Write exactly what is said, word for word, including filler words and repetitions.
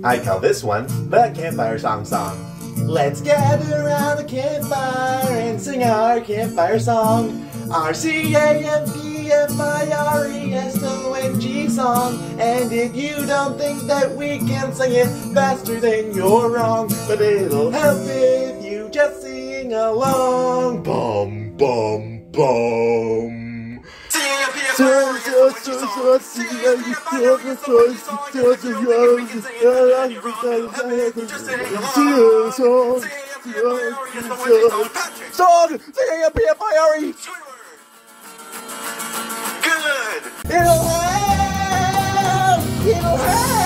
I call this one the Campfire Song Song. Let's gather around the campfire and sing our campfire song. R C A M P F I R E S O N G song. And if you don't think that we can sing it faster, then you're wrong. But it'll help if you just sing along. Bum, bum, bum. Song! C A M P F I R E! Good! It'll help! It'll help!